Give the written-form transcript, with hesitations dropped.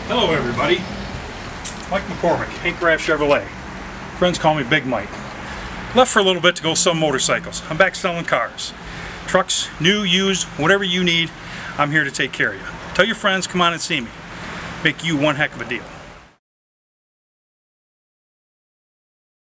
Hello everybody, Mike McCormick, Craft Chevrolet. Friends call me Big Mike. Left for a little bit to go sell motorcycles. I'm back selling cars. Trucks, new, used, whatever you need, I'm here to take care of you. Tell your friends, come on and see me. Make you one heck of a deal.